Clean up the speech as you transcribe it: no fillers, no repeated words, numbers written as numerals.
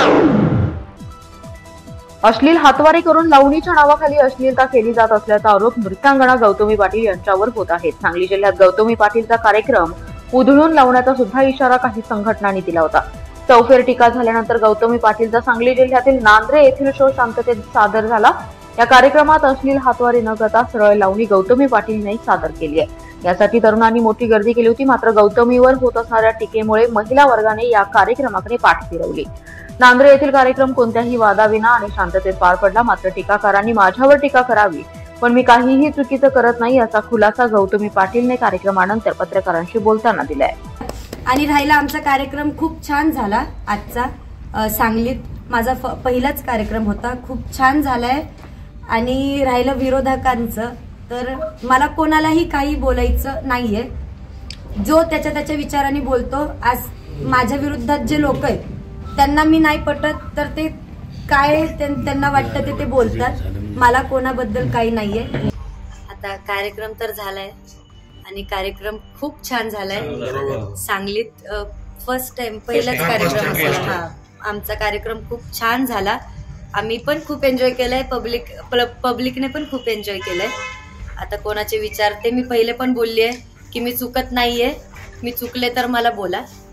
अश्लील हातवारे करून लावणीच्या नावाखाली अश्लीलता केली जात असल्याचा आरोप नृत्यांगना गौतमी पाटील यांच्यावर होत आहे। सांगली जिल्ह्यात गौतमी पाटीलचा कार्यक्रम उधळून लावण्याचा सुद्धा इशारा काही संघटनांनी दिला होता। चौफेर टीका झाल्यानंतर गौतमी पाटीलचा सांगली जिल्ह्यातील नांद्रे येथील शो शांततेत सादर झाला। या कार्यक्रमात अश्लील हातवारे न करता सरळ लावणी गौतमी पाटीलने सादर केली आहे। यासाठी तरुणांनी मोठी गर्दी केली होती। मात्र गौतमीवर होत असणाऱ्या टीकेमुळे महिला वर्गाने या कार्यक्रमाकडे पाठ फिरवली। नांद्रे येथील कार्यक्रम कोणत्याही वादाविना आणि शांततेत पार पडला। मात्र टीकाकारांनी माझ्यावर टीका करावी, पण मी काहीही चुकीचं करत नाही असा खुलासा गौतमी पाटीलने कार्यक्रमानंतर पत्रकारांशी बोलताना दिलाय। आणि राहिला आमचा कार्यक्रम खूप छान झाला। आजचा सांगलीत माझा पहिलाच कार्यक्रम होता, खूप छान झालाय। आणि राहिलं विरोधकांचं, तर मला कोणालाही काही बोलायचं नाहीये। जो त्याच्या विचाराने बोलतो, आज माझ्या विरुद्धात जे लोक आहेत त्यांना मी नाही पटत, तर ते काय त्यांना वाटतं ते बोलतात। मला कोणाबद्दल काही नाहीये। आता कार्यक्रम तर झालाय आणि कार्यक्रम खूप छान झालाय। सांगलीत फर्स्ट टाइम पहिलाच कार्यक्रम असेल। आमचा कार्यक्रम खूप छान झाला। आम्ही पण खूप एन्जॉय केलाय, पब्लिकने पण खूप एन्जॉय केलाय। आता कोणाचे विचार ते मी पहिले पण बोलली आहे की मी चुकत नाहीये, मी चुकले तर मला बोला।